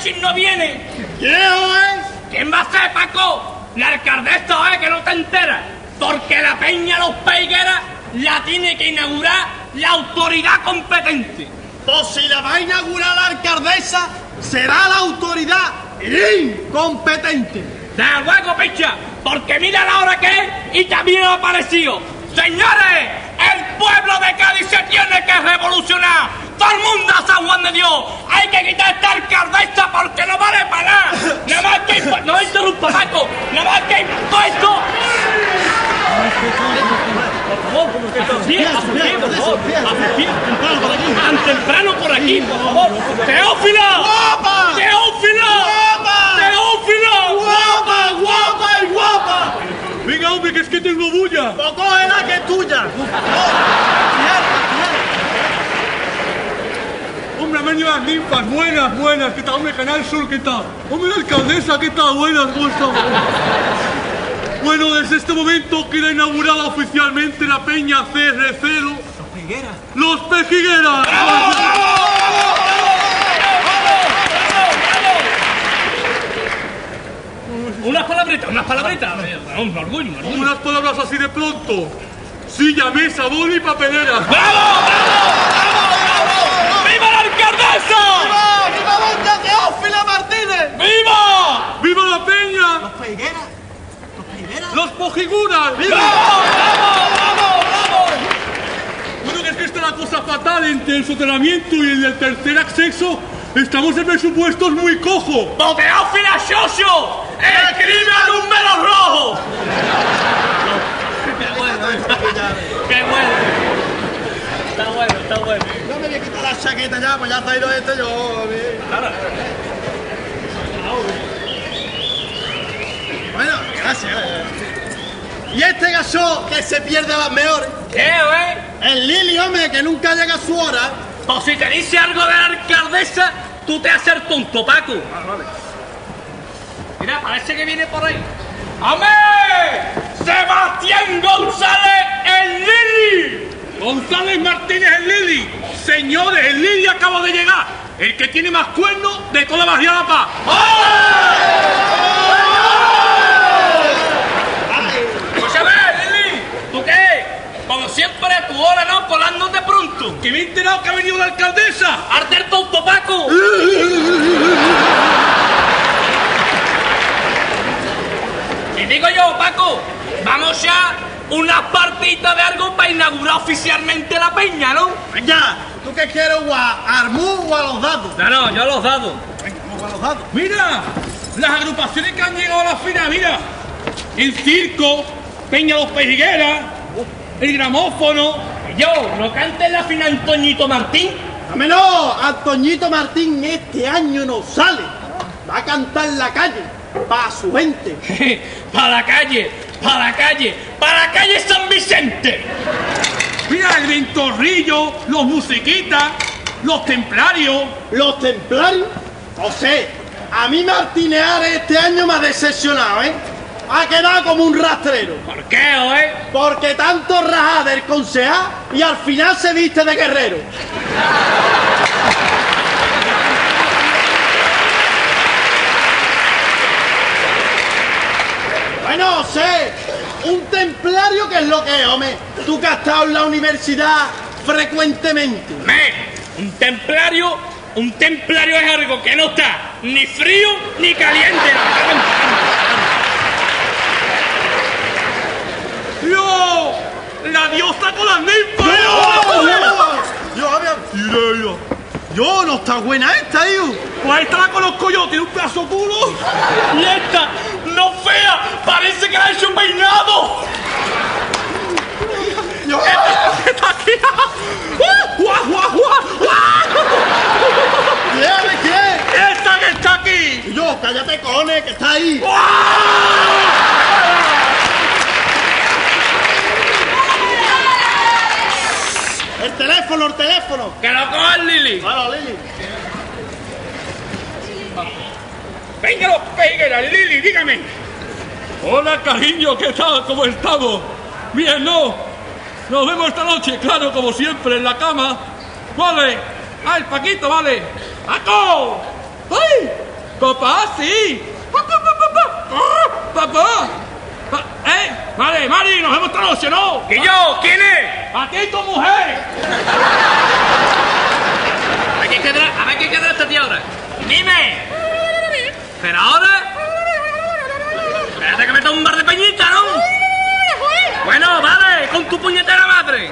Racing no viene. ¿Qué es? ¿Quién va a ser, Paco? La alcaldesa, que no te enteras. Porque la Peña Los Peigueras la tiene que inaugurar la autoridad competente. Pues si la va a inaugurar la alcaldesa, será la autoridad incompetente. Da luego, picha, porque mira la hora que es y también ha aparecido. Señores, el pueblo de Cádiz se tiene que revolucionar. Todo el mundo a San Juan de Dios. Hay que quitar esta alcaldesa porque no vale para nada. Nada más que no me interrumpa, Paco. Nada más que impuesto. Por favor, bien, por favor. Tan temprano por aquí, por favor. ¡Teófila! ¡Guapa! ¡Teófila! ¡Guapa! ¡Teófila! ¡Guapa, guapa y guapa! Venga, hombre, que es que tengo bulla. Pues cógela que es tuya. Hombre, han venido las ninfas. Buenas, buenas. ¿Qué tal, hombre? Canal Sur, ¿qué tal? Hombre, la alcaldesa, ¿qué tal? Buenas, ¿cómo está? Bueno, desde este momento queda inaugurada oficialmente la Peña CR0. Los Peigueras. ¡Los Pejigueras! Unas palabritas. Un orgullo. Unas palabras así de pronto. Silla, mesa, boli y papelera. ¡Bravo! ¡Viva la alcaldesa! ¡Viva doña Teófila Martínez! ¡Viva! ¡Viva la Peña! Los Peigueras. Los Peigueras. ¡Los Pojiguras! ¡Bravo! Bueno, que es que está la cosa fatal entre el soterramiento y el del tercer acceso. Estamos en presupuestos muy cojos. ¡Teófila Xoxo! ¡Escribe a número rojo! ¡Qué bueno! Está bueno. No me voy a quitar la chaqueta ya, pues ya se ha ido este yo. Bueno, gracias. ¿Y este gaso que se pierde a las mejores? ¿Qué, güey? El Lili, hombre, que nunca llega a su hora. Pues si te dice algo de la alcaldesa, tú te haces tonto, Paco. Mira, parece que viene por ahí. ¡Hombre! ¡Sebastián González, el Lili! González Martínez, el Lili. Señores, el Lili acaba de llegar. El que tiene más cuernos de toda la Barriada Paz. Escúchame, Lili. ¿Tú qué? Como siempre, a tu hora, ¿no? Colándote pronto. Que me he enterado que ha venido la alcaldesa. ¡Arte el tonto, Paco! Y digo yo, Paco, vamos ya unas partitas de algo para inaugurar oficialmente la peña, ¿no? Venga, ¿tú qué quieres, a Armú o a los dados? No, yo a los dados. Venga, vamos a los dados. Mira, las agrupaciones que han llegado a la final, mira. El circo, Peña Los Pejigueras, el gramófono. Yo, ¿no cantes la final Antoñito Martín? Dame no, Antoñito Martín este año no sale. Va a cantar en la calle, para su gente. ¡Para la calle San Vicente! Mira, el Ventorrillo, los Musiquitas, los Templarios. Los templarios, o sea, a mí Martínez Ares este año me ha decepcionado, ¿eh? Ha quedado como un rastrero. ¿Por qué, oe? Porque tanto raja del concejal y al final se viste de guerrero. Bueno, sé, un templario que es lo que es, hombre. Tú que has estado en la universidad frecuentemente. Un templario es algo que no está ni frío ni caliente. ¡Dios! ¡La diosa con las ninfas! Yo, no está buena esta, hijo. Pues esta la conozco yo, tiene un pedazo culo. Y esta, no fea, parece que la ha hecho un peinado. ¡Está aquí! ¡Guau, guau, guau! ¿Qué? ¡Esta que está aquí! Y yo, cállate, cojones, que está ahí. El teléfono. Que lo coja el Lili. Bueno, Lili. Venga, los Peigueras, Lili, dígame. Hola, cariño, ¿qué tal? ¿Cómo estamos? Bien, ¿no? Nos vemos esta noche, claro, como siempre, en la cama. Vale. ¡Ay, Paquito, vale! ¡Paco! ¡Ay! Papá, sí. Papá. Vale, Mari, nos vemos esta noche, ¿no? ¿Y yo? ¿Quién es? A ti y tu mujer. A ver qué queda esta tía ahora. Dime. ¿Pero ahora? Espérate que me tomo un bar de peñita, ¿no? Bueno, vale, con tu puñetera madre.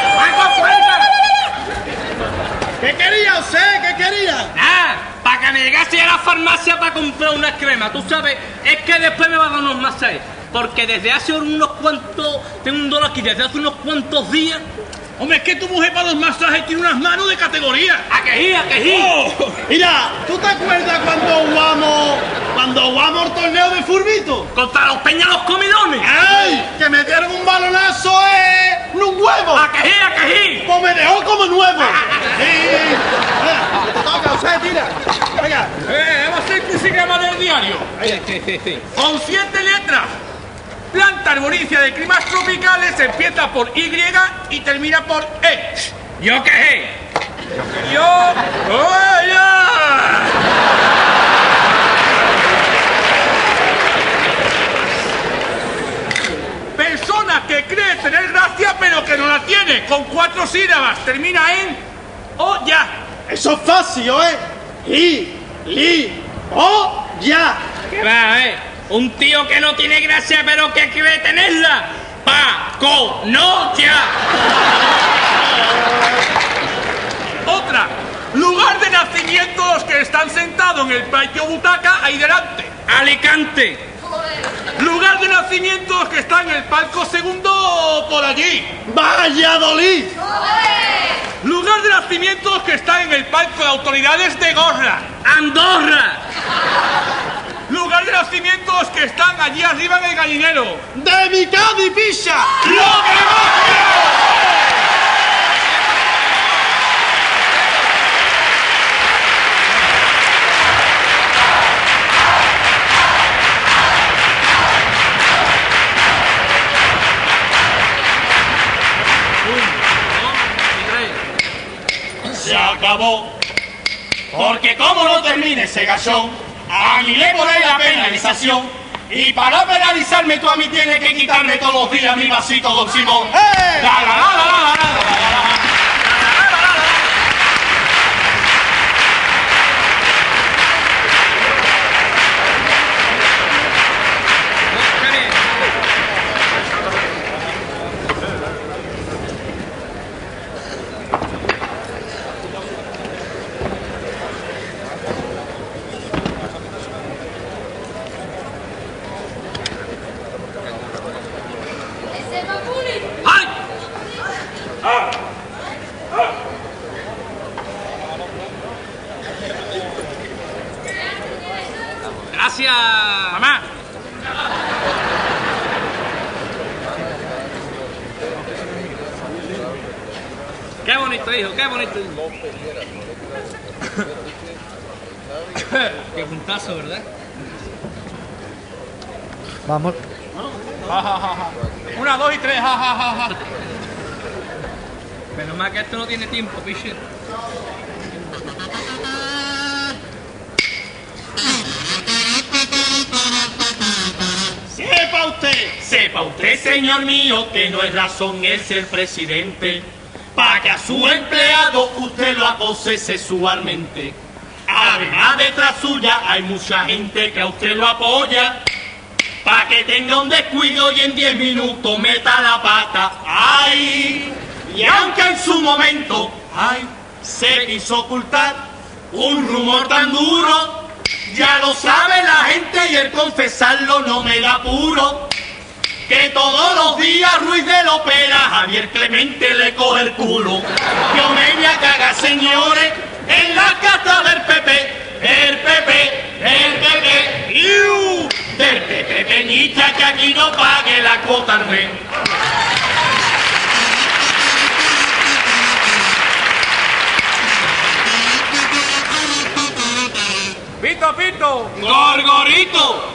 ¿Qué quería usted? ¿Qué quería? Ah, para que me llegase a la farmacia para comprar unas cremas. Tú sabes, es que después me va a dar unos masajes. Porque desde hace unos cuantos... Tengo un dolor aquí desde hace unos cuantos días. Hombre, es que tu mujer para los masajes tiene unas manos de categoría. ¿A que sí? ¿A que sí? Oh. Mira, ¿tú te acuerdas cuando jugamos el torneo de furbito? Contra los peñas los comidones. ¡Ay! Que me dieron un balonazo en un huevo. ¿A que sí? ¿A que sí? Pues me dejó como nuevo. Sí. Venga, te toca, usted, tira. Venga. Vamos a hacer el crucigrama del diario. Sí. Con 7 letras. Planta arboricia de climas tropicales empieza por Y y termina por E. ¿Yo qué sé? Yo... ¡Oh, ya! Persona que cree tener gracia pero que no la tiene. Con 4 sílabas. Termina en O, ya. Eso es fácil, ¿eh? Ya. ¿Qué va, Un tío que no tiene gracia pero que cree tenerla. Paco, no ya. Otra. Lugar de nacimiento los que están sentados en el patio butaca ahí delante. Alicante. Lugar de nacimiento los que están en el palco segundo por allí. Valladolid. Lugar de nacimiento los que están en el palco de autoridades de Gorra. Andorra. Lugar de nacimiento los que están allí arriba en el gallinero. De mi Cádiz, picha. ¡Lo que Se acabó. Porque como no termine ese gachón, a mí le pone la penalización. Y para penalizarme tú a mí tienes que quitarme todos los días mi vasito, don Simón. ¡Eh! La, la, la, la, la, la, la, la. ¡Ay! Gracias, mamá. Qué bonito, hijo, qué bonito. Qué puntazo, ¿verdad? Vamos. Ja, ja, ja, ja. 1, 2 y 3, ja, ja, ja, ja. Menos mal que esto no tiene tiempo, piche. Sepa usted, señor mío, que no es razón el ser presidente para que a su empleado usted lo acose sexualmente. Además, detrás suya hay mucha gente que a usted lo apoya para que tenga un descuido y en 10 minutos meta la pata. ¡Ay! Y aunque en su momento, ¡ay!, se quiso ocultar un rumor tan duro, ya lo sabe la gente y el confesarlo no me da apuro. Que todos los días Ruiz de la Opera Javier Clemente le coge el culo. Yo me voy a cagar, señores, en la casa del PP. El PP, ¡iu! Del PP Peñita que aquí no pague la cuota al mes. Pito, pito. ¡Gorgorito!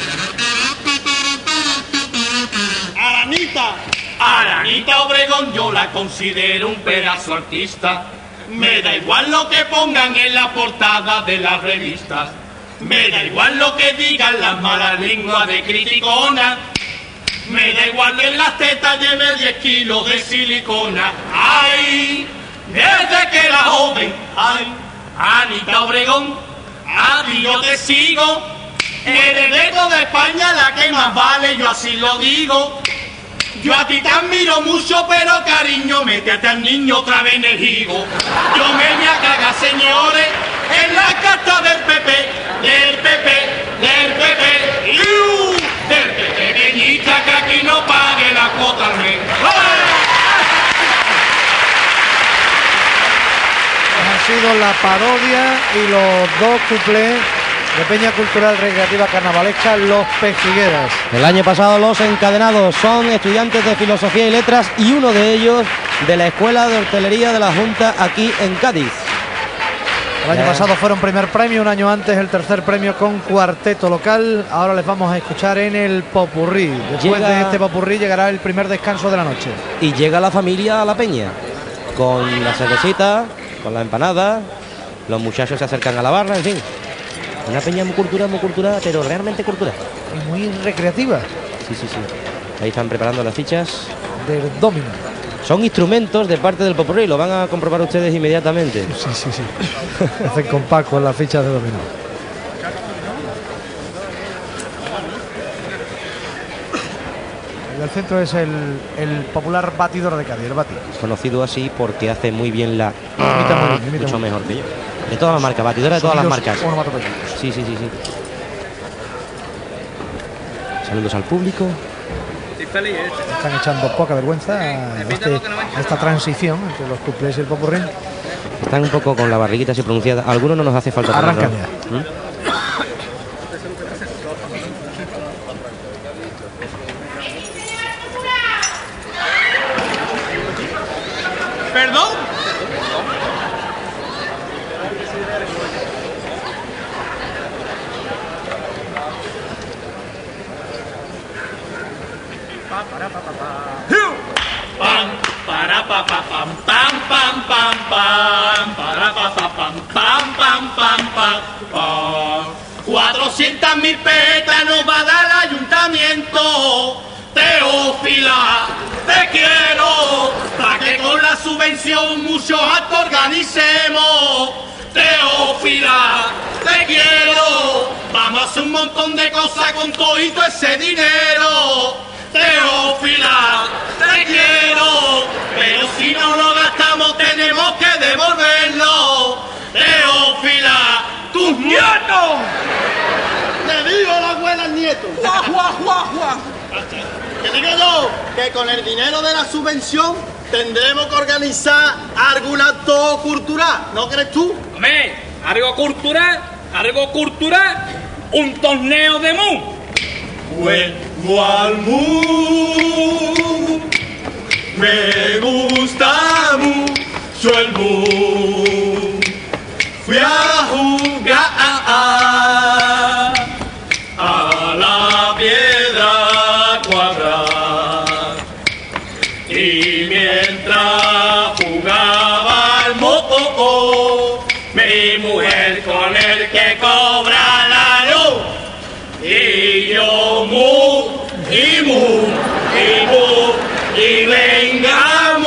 Aranita. Aranita Obregón yo la considero un pedazo artista. Me da igual lo que pongan en la portada de las revistas. Me da igual lo que digan las malas lenguas de criticona. Me da igual que en las tetas lleve 10 kilos de silicona. Ay, desde que era joven, ay, Anita Obregón, a ti yo te sigo. Eres de toda España la que más vale, yo así lo digo. Yo a ti te admiro mucho, pero cariño, métete al niño otra vez en el higo. Yo me voy a cagar, señores, en la carta del PP, del PP, del PP, del PP, pequeñita, que aquí no pague la cuota al mes. Han sido la parodia y los dos cuplés de Peña Cultural Recreativa Carnavalesca Los Pejigueras. El año pasado los encadenados son estudiantes de Filosofía y Letras y uno de ellos de la Escuela de Hostelería de la Junta aquí en Cádiz. El año pasado fueron primer premio, un año antes el tercer premio con cuarteto local. Ahora les vamos a escuchar en el popurrí. Después de este popurrí llegará el primer descanso de la noche. Y llega la familia a la peña, con la cervecita, con la empanada, los muchachos se acercan a la barra, en fin. Una peña muy cultural, pero realmente cultural. Y muy recreativa. Sí. Ahí están preparando las fichas del dominó. Son instrumentos de parte del popurrí, lo van a comprobar ustedes inmediatamente. Sí. Hacen con Paco en las fichas de dominó. Y el centro es el popular batidor de Cádiz, el Bati. Conocido así porque hace muy bien la... Imita mucho mejor que yo. De todas las marcas, batidora de todas las marcas. Sí. Saludos al público. Están echando poca vergüenza a esta transición entre los cuplés y el popurrí. Están un poco con la barriguita así pronunciada. A algunos no nos hace falta. Arrancan ya. ¿Perdón? Pam, para pa pa pam, pam, pam, para pa pa pam, pam. 400.000 pesetas nos va a dar el ayuntamiento. Teófila, te quiero, para que con la subvención muchos actos organicemos. Teófila, te quiero, vamos a hacer un montón de cosas con todito ese dinero. Teófila, te quiero, pero si no lo gastamos tenemos que devolverlo. Teófila, tus nietos. Le digo a la abuela al nieto. Guau. Que digo yo que con el dinero de la subvención tendremos que organizar algún acto cultural, ¿no crees tú? Hombre, algo cultural, un torneo de mu. Vuelvo al mu, me gusta mucho el mu. Fui a jugar a la piedra cuadrada y mientras jugaba al mo, mi mujer con el que cobra la luz y yo y venga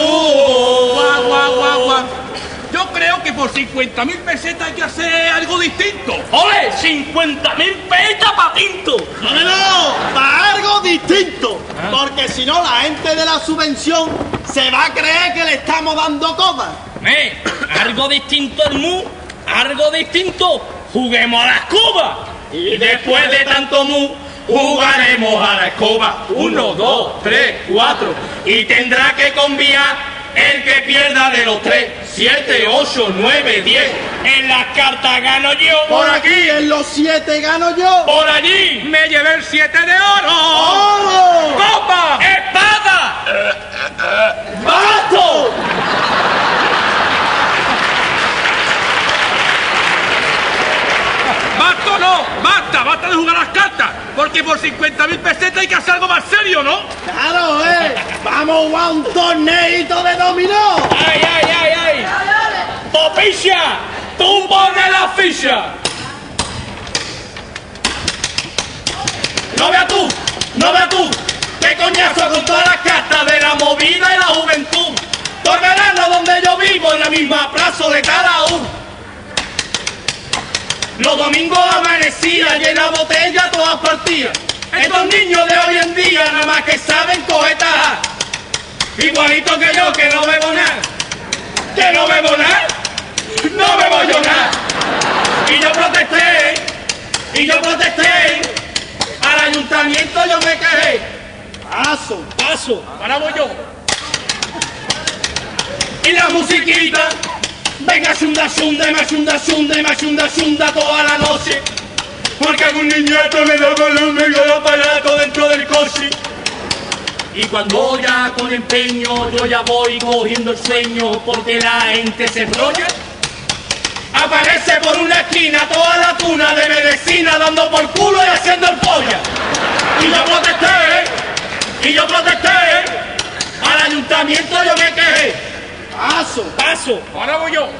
Guau. Yo creo que por 50.000 pesetas hay que hacer algo distinto. ¡Ole! 50.000 pesetas para tinto. No, para algo distinto. Porque si no, la gente de la subvención se va a creer que le estamos dando cosas. Algo distinto el mu, algo distinto. Juguemos a la escoba. Y después de tanto mu, jugaremos a la escoba. 1, 2, 3, 4. Y tendrá que conviar el que pierda de los 3, 7, 8, 9, 10. En las cartas gano yo. Por aquí, en los 7 gano yo. Por allí Me llevé el 7 de oro. ¡Oh! ¡Copa! espada. ¡Basto! ¡Basto no! ¡Basta de jugar a las cartas! Porque por 50.000 pesetas hay que hacer algo más serio, ¿no? ¡Claro, ¡Vamos a jugar un torneito de dominó! ¡Ay! ¡Popicha! ¡Tú pones la ficha! no veas tú, qué coñazo con todas las castas de la movida y la juventud. Todo el verano donde yo vivo, en la misma plaza de cada uno. Los domingos amanecía, llena botella, todas partidas. Estos niños de hoy en día nada más que saben cohetar. Igualito que yo, que no bebo nada. Que no bebo nada. No bebo yo nada. Y yo protesté. Al ayuntamiento yo me quejé. Paso. Ahora voy yo. Y la musiquita. Venga, chunda, toda la noche. Porque algún niñato me da balón, me dio el aparato dentro del coche. Y cuando ya con empeño yo ya voy cogiendo el sueño porque la gente se enrolla, aparece por una esquina toda la tuna de medicina dando por culo y haciendo el polla. Y yo protesté, al ayuntamiento yo me quejé. Paso, ahora voy yo.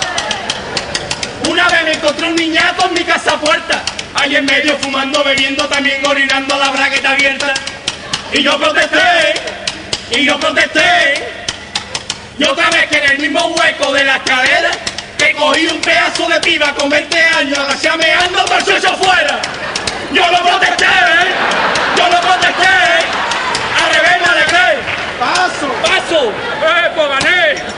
Una vez me encontré un niñato en mi casa puerta, ahí en medio fumando, bebiendo, también orinando la bragueta abierta. Y yo protesté. Y otra vez que en el mismo hueco de la escalera, que cogí un pedazo de piba con 20 años, agachameando por su hecho fuera. Yo lo protesté. Al revés me alegré. Paso. Pues gané.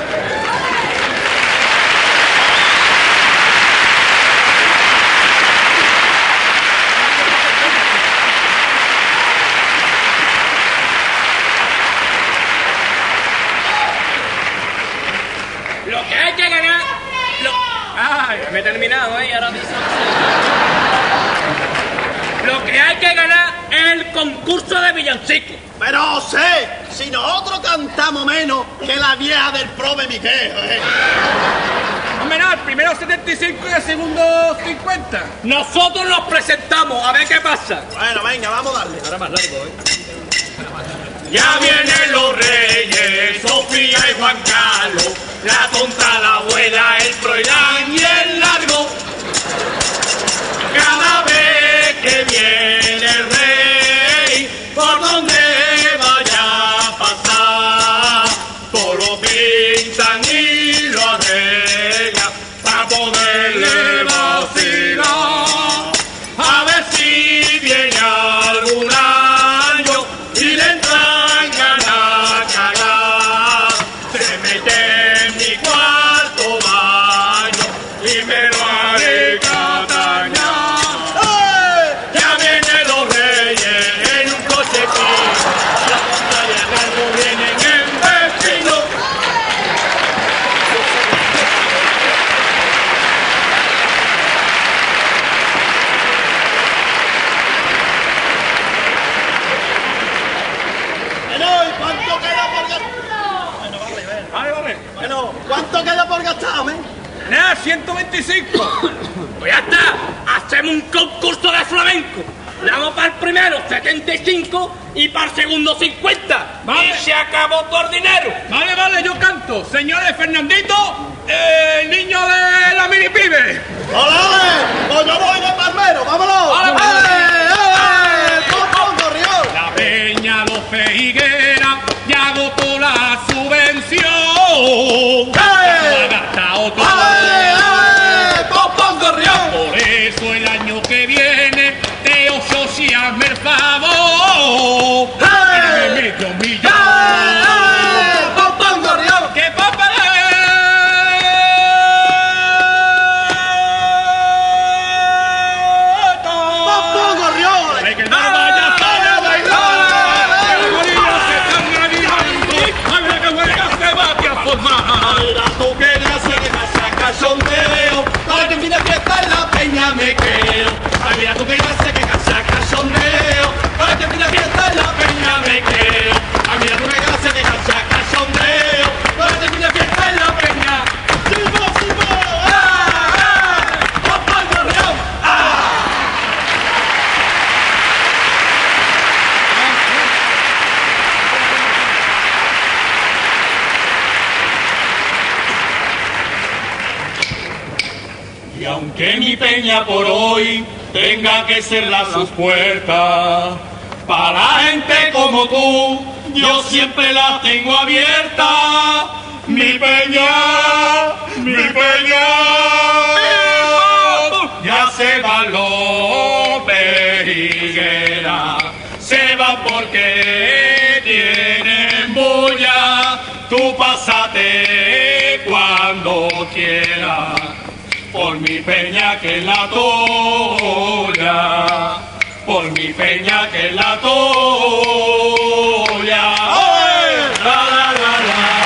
Lo que hay que ganar... Ay, me he terminado, ahora mismo. Lo que hay que ganar es el concurso de villancicos. Pero sé, si nosotros cantamos menos que la vieja del Prove Miquel. Hombre, no, el primero 75 y el segundo 50. Nosotros nos presentamos, a ver qué pasa. Bueno, venga, vamos a darle. Ahora más largo, Ya vienen los reyes, Sofía y Juan Carlos, la tonta, la abuela, el Froilán y el largo. Cada vez que viene el rey, por donde vaya a pasar, todo lo pintan y lo arreglan para poderle vacilar. A ver si viene algún año y le entran ganas a cagar. Se mete en mi cuarto baño y me lo haré catañar. Ya vienen los reyes en un coche fino, la tonta y el largo vienen en vecino. Bueno, ¿y cuánto queda por gastar? Vale. Bueno, ¿cuánto queda por gastar, men? Nada, 125. Pues ya está, hacemos un concurso de flamenco. Le damos para el primero 75 y para el segundo 50. Vale. Y se acabó todo el dinero. Vale, yo canto. Señores, Fernandito, el niño de la mini pibe. ¡Ole! Pues yo voy de palmero, vámonos. ¡Ale! ¡Pom, corrió! La peña Los Figueras ya agotó la subvención. ¡Eh! Ha gastado todo. ¡Ale! ¡Pom, corrió! Por eso el año que viene, Teo Sosi, hazme el favor. Dame medio millón. ¡Pom, corrió! ¡Que papá! ¡Pom, corrió! ¡Que el bar vaya a bailar! ¡Que la María se están animando! ¡Ay, que huelga se va a formar! Mira tú que gracia que me saca sondeo, para que en fin de fiesta en la peña me quedo. Ay, mira tú que gracia que me saca sondeo, para que en fin de fiesta en la peña me quedo. Ay, mira tú que gracia que me saca sondeo, para que en fin de fiesta en la peña. ¡Silbo! ¡Ah! ¡Papá el gorrión! ¡Ah! Y aunque mi peña por hoy tenga que cerrar sus puertas. Para gente como tú, yo siempre la tengo abierta. Mi peña, ya se van los perigueras, se van porque tienen bulla. Tú pásate cuando quieras, por mi peña que es la tuya, por mi peña que es la tuya. La, la, la, la.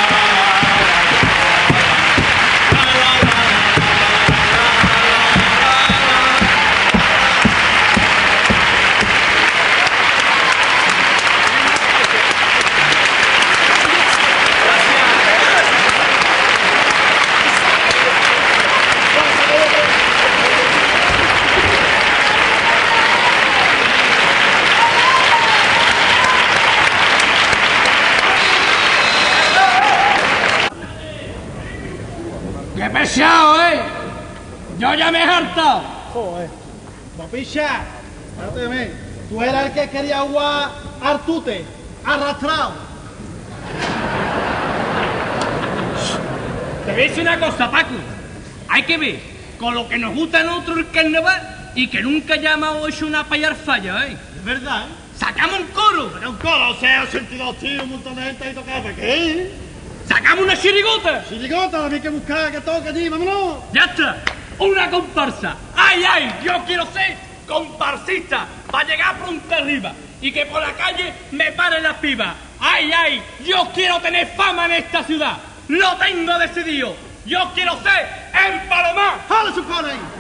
¡Qué pesado, Yo ya me he hartado. Joder. Papicha, espérate, tú eras el que quería jugar Artute, arrastrado. Te voy a decir una cosa, Paco. Hay que ver con lo que nos gusta a nosotros el carnaval y que nunca hayamos hecho una payar falla, Es verdad, Sacamos un coro. Saca un coro, o sea, 82 tíos, un montón de gente ahí tocando. ¿Qué? Sacamos una chirigota. Chirigota, la hay que buscar, que toque allí, vámonos. Ya está. Una comparsa. ¡Ay, ay! Yo quiero ser comparsista para llegar pronto arriba y que por la calle me paren las pibas. ¡Ay, ay! Yo quiero tener fama en esta ciudad. Lo tengo decidido. Yo quiero ser el Palomar. ¡Jale su coro ahí!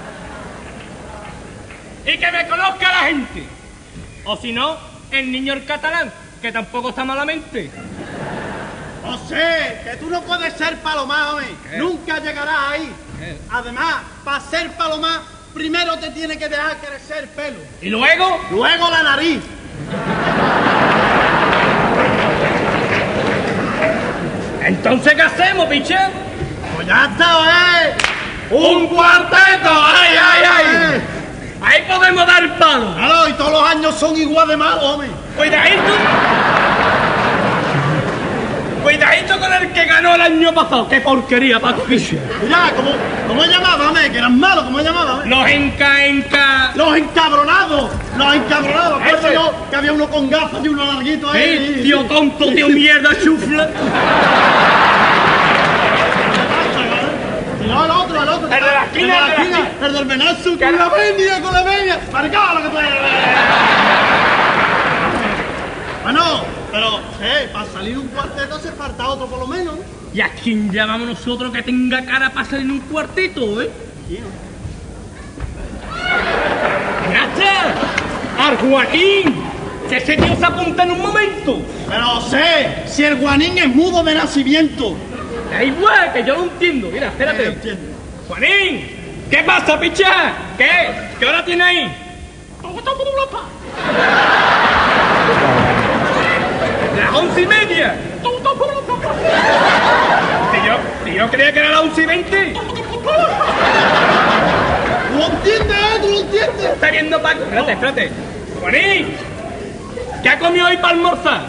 Y que me conozca la gente. O si no, el niño el catalán, que tampoco está malamente. José, que tú no puedes ser Palomar, hombre. Nunca llegarás ahí. Además, para ser Palomar, primero te tiene que dejar crecer pelo. ¿Y luego? Luego la nariz. Entonces, ¿qué hacemos, piche? Pues ya está, ¡Un cuarteto! ¡Ay, ay, ay! Ahí podemos dar palo. Claro, y todos los años son igual de malos, hombre. Cuidadito. Cuidadito con el que ganó el año pasado. ¡Qué porquería, Paco Piche! Mira, ¿cómo llamaban, que eran malos? ¿Cómo llamaban? Los enca... Los encabronados. Los encabronados. Por eso Ese. yo, que había uno con gafas y uno larguito ahí. Sí, tío tonto, tío mierda, chufla. Y no, el otro. El de la esquina, el del Benazo, con la venia, maricón, lo que tú eres. Bueno, pero, para salir un cuarteto hace falta otro por lo menos, ¿no? ¿Y a quién llamamos nosotros que tenga cara para salir en un cuartito, ¡Gracias! ¡Al Joaquín! ¡Que ese tío se apunta en un momento! Pero si el Juanín es mudo de nacimiento. Da igual, que yo lo entiendo. Mira, espérate. Entiendo. Juanín, ¿qué pasa, picha? ¿Qué? ¿Qué hora tiene ahí? Las 11:30. Si yo creía que era las 11:20. ¿Tú lo entiendes, tú lo entiendes? Está viendo Paco. Espérate. Juanín, ¿qué ha comido hoy para almorzar?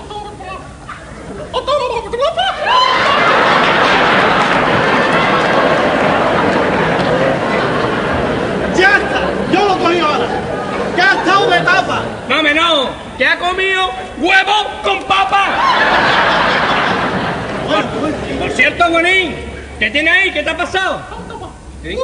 Ya está, yo lo cogí ahora. ¿Qué ha estado de tapa? No, ¿qué ha comido? ¡Huevo con papa! Por cierto, Juanín, ¿qué tiene ahí? ¿Qué te ha pasado? ¿Sí?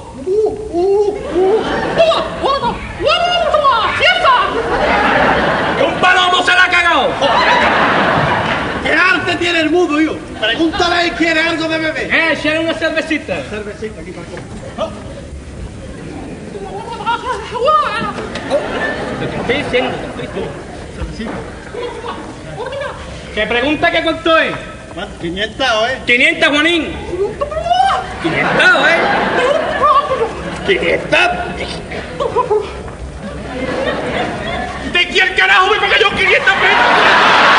¡Que un palomo se la ha cagado! ¿Qué arte tiene el mudo, hijo? Pregúntale si quiere algo de beber. Échale una cervecita. Cervecita aquí para comer. Te estoy diciendo. ¿Qué pregunta qué cuánto es? 500, 500, Juanín. 500, 500. ¿De quién carajo me paga yo 500 pesos?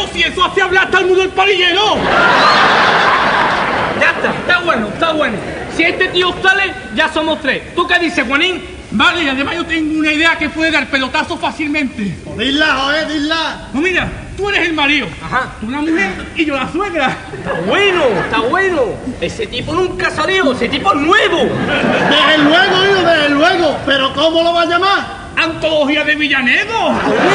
si eso hace hablar hasta el mundo del palillero. Ya está bueno, está bueno. Si este tío sale, ya somos 3. ¿Tú qué dices, Juanín? Vale, y además yo tengo una idea que puede dar pelotazo fácilmente. Dila, joder, dila. No, mira, tú eres el marido. Ajá. Tú la mujer y yo la suegra. Está bueno, está bueno. Ese tipo nunca salió, ese tipo es nuevo. Desde luego, hijo, desde luego. Pero ¿cómo lo va a llamar? Antología de Villanedo.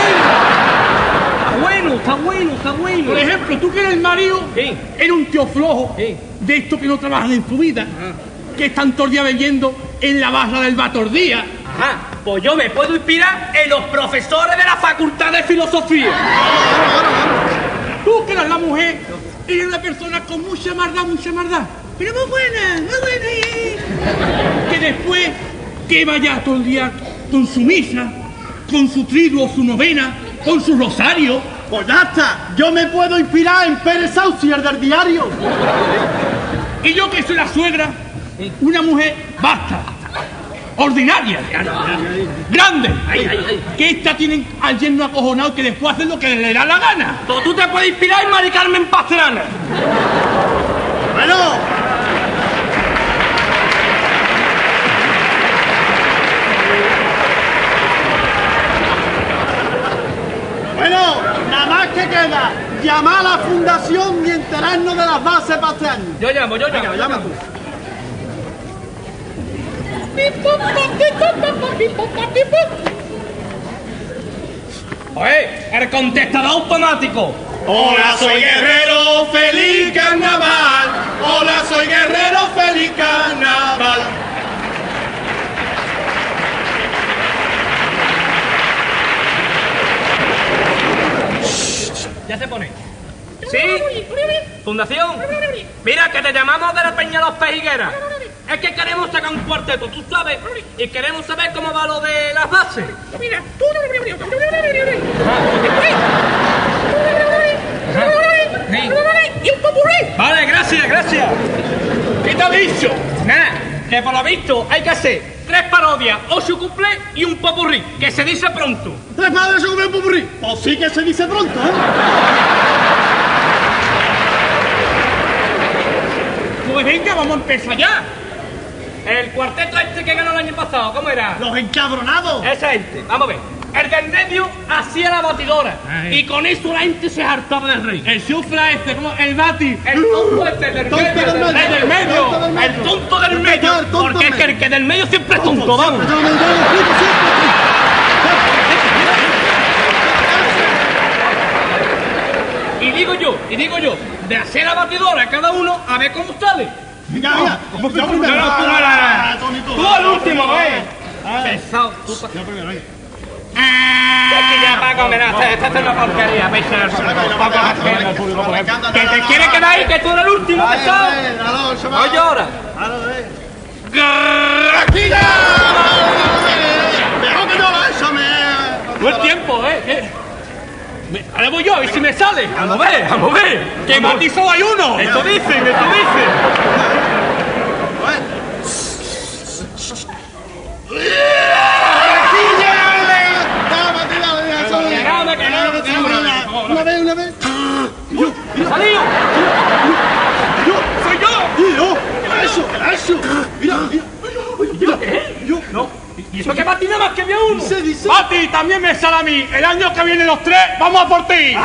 Está bueno. Por ejemplo, tú que eres el marido, Sí. eres un tío flojo, Sí. de estos que no trabajan en su vida, que están todo el día bebiendo en la barra del Batordía. Ajá, pues yo me puedo inspirar en los profesores de la Facultad de Filosofía. Tú que eres la mujer, eres una persona con mucha maldad, pero muy buena. Que después que vaya todo el día con su misa, con su triduo, su novena, con su rosario. Pues ya está. Yo me puedo inspirar en Pérez Saucier del diario. Y yo que soy la suegra, una mujer basta, ordinaria, grande, que esta tienen al yerno acojonado que después hacen lo que le da la gana. Tú te puedes inspirar en Mari Carmen Pastrana. Bueno. Bueno, nada más que queda llamar a la fundación y enterarnos de las bases para este año. Yo llamo. Llama tú. Oye, el contestador automático. Hola, soy guerrero, feliz carnaval. Hola, soy guerrero, feliz carnaval. Ya se pone. ¿Sí? Fundación. Mira, que te llamamos de la Peña Los Pejigueras. Es que queremos sacar un cuarteto, tú sabes, y queremos saber cómo va lo de las bases. Mira, y un popurrí. Vale, gracias. ¿Qué te ha dicho? Nada, que por lo visto hay que hacer 3 parodias, 8 cuplés y un popurrí, que se dice pronto. 3 padres se comen popurrí. Pues sí que se dice pronto, ¿eh? Pues venga, vamos a empezar ya. El cuarteto este que ganó el año pasado, ¿cómo era? Los encabronados. Esa gente, vamos a ver. El del medio hacía la batidora. Ay. Y con eso la gente se hartaba del rey. El sufla este, como el bati. El tonto este del Tonto medio. del medio. El del medio. Tonto del medio. El tonto del medio. El tonto Porque es que medio. el que del medio siempre es tonto, vamos. Y digo yo, de hacer la batidora a cada uno a ver cómo sale. Venga. No, tú al último, pesado. Es que ya Paco, mira, esta es una porquería, que te quiere quedar ahí, que tú eres el último, pesado. Oye, ahora. No es tiempo, ahora voy yo, a ver si me sale. Vamos a ver. Que Mati solo hay uno. Eso dicen. Una vez. ¡Salido! ¡Soy yo! Eso. Mira. No. ¿Y eso que Mati nada más que había uno? Dice. Mati, también me sale a mí. El año que viene los 3, vamos a por ti.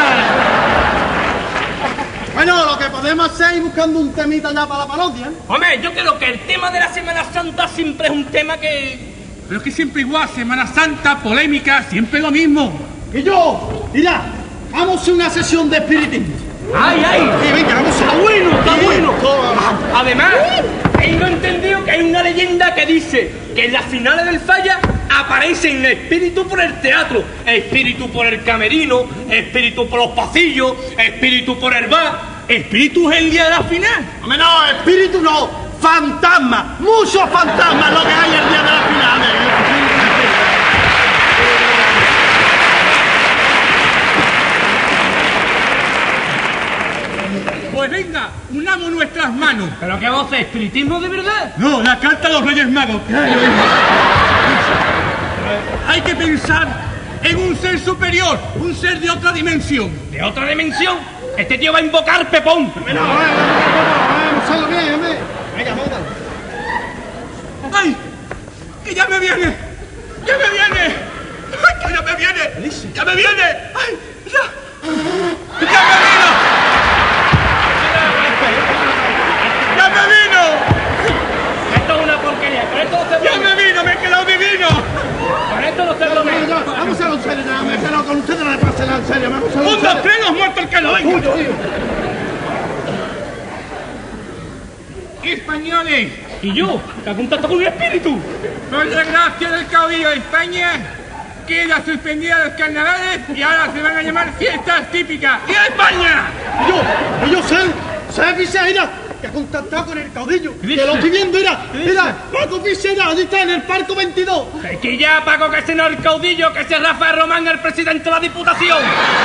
Bueno, lo que podemos hacer es ir buscando un temita ya para la parodia, ¿eh? Hombre, yo creo que el tema de la Semana Santa siempre es un tema que... Pero es que siempre igual, Semana Santa, polémica, siempre lo mismo. Y yo, mira, vamos a hacer una sesión de espiritismo. ¡Ay! Y venga, vamos a... Está bueno. Toma. Además, tengo entendido que hay una leyenda que dice que en las finales del Falla aparecen espíritus por el teatro, espíritu por el camerino, espíritu por los pasillos, espíritu por el bar. ¿Espíritu es el día de la final? Hombre, no, espíritu no, fantasma, muchos fantasmas lo que hay el día de la final. Pues venga, unamos nuestras manos. ¿Pero qué voz es? ¿Espiritismo de verdad? No, la carta de los Reyes Magos. Hay que pensar en un ser superior, un ser de otra dimensión. ¿De otra dimensión? Este tío va a invocar Pepón. Vamos a hacerlo bien, hombre. Venga, móntalo. ¡Ay! ¡Que ya me viene! ¡Ya me viene! ¡Ay, que ya me viene! ¡Ya me viene! ¡Ay, ya! ¡Ya me vino! ¡Ya me vino! Esto es una porquería, con esto no se ¡Ya me vino! ¡Me he quedado divino! Con esto no se bromea. Vamos a hacerlo en serio, ya, pero con ustedes no le pasa nada en serio. Vamos a hacerlo en ¡Un, dos, serio. tres, los muertos que lo vengan! ¡Españoles! ¿Y yo? ¿Que ha contacto con un espíritu? Por desgracia del caudillo de España, queda suspendida los carnavales y ahora se van a llamar fiestas típicas de España. Yo sé, Fiseira, que ha contactado con el caudillo. Que lo estoy viendo, mira, Paco Fiseira, allí está en el Parco 22. Es que ya, Paco, que ese no es el caudillo, que ese es Rafael Román, el presidente de la Diputación.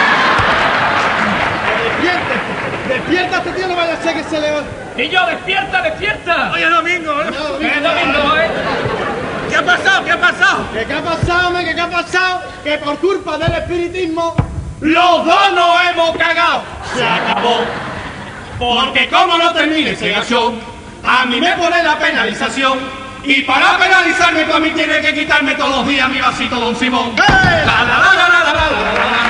Despierta, este tío, no vaya a ser que se le... Y yo, despierta, despierta. Hoy es domingo, ¿eh? Es domingo, ¿eh? ¿Qué ha pasado? ¿Qué ha pasado? ¿Qué ha pasado, hombre? ¿Qué ha pasado? Que por culpa del espiritismo... Los dos nos hemos cagado. Se acabó. Porque como no termine ese gacho, a mí me pone la penalización. Y para penalizarme, tú a mí tienes que quitarme todos los días mi vasito, don Simón. La, la, la, la, la, la, la, la.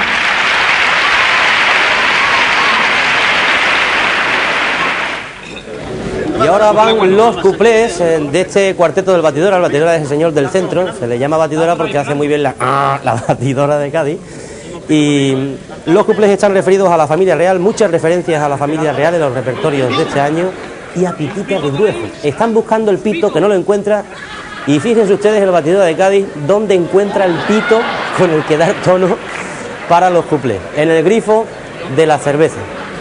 Y ahora van los cuplés de este cuarteto del Batidora. El Batidora es el señor del centro, se le llama Batidora porque hace muy bien la batidora de Cádiz. Y los cuplés están referidos a la familia real, muchas referencias a la familia real en los repertorios de este año y a Pitita Ridruejo. Están buscando el pito que no lo encuentra y fíjense ustedes el Batidora de Cádiz donde encuentra el pito con el que dar tono para los cuplés, en el grifo de la cerveza.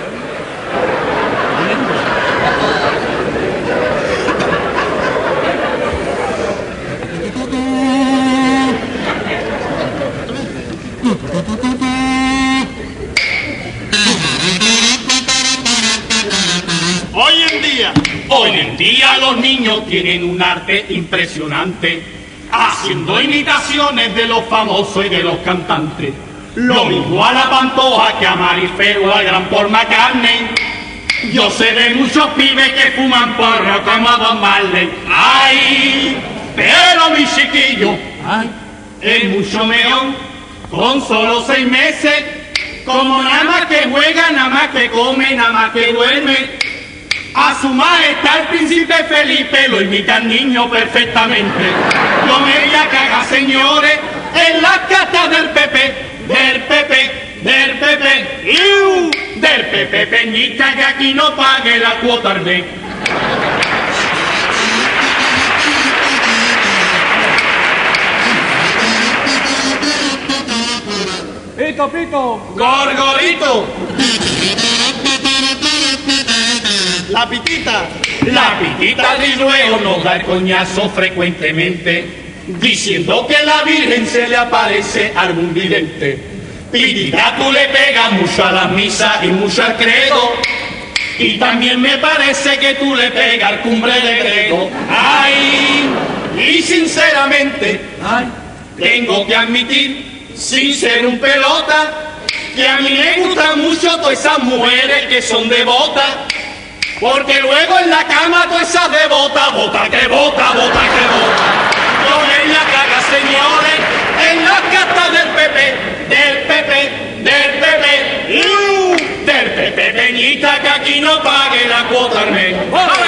Hoy en día los niños tienen un arte impresionante, haciendo imitaciones de los famosos y de los cantantes. Lo mismo a la Pantoja que a Marifé o al gran Paul McCartney. Yo sé de muchos pibes que fuman porro como a Don Marley. ¡Ay! Pero mi chiquillo, ¡ay! Es mucho mejor con solo 6 meses. Como nada más que juega, nada más que come, nada más que duerme. A su majestad el príncipe Felipe lo imita el niño perfectamente. Yo me voy a cagar, señores, en la cata del Pepe, del Pepe, del Pepe, del Pepe Peñita, que aquí no pague la cuota al mes. ¡Pito, pito! ¡Gorgorito! La pitita. La Pitita de luego nos da el coñazo frecuentemente, diciendo que la Virgen se le aparece a algún vidente. Pitita, tú le pegas mucho a las misas y mucho al credo, y también me parece que tú le pegas al cumbre de Grego. ¡Ay! Y sinceramente, ¡ay! Tengo que admitir, sin ser un pelota, que a mí me gustan mucho todas esas mujeres que son devotas. Porque luego en la cama todas esas devotas, bota que bota, bota que bota. Yo me la caga, señores, en la cata del Pepe, del Pepe, del Pepe, del Pepe Peñita, que aquí no pague la cuota al mes.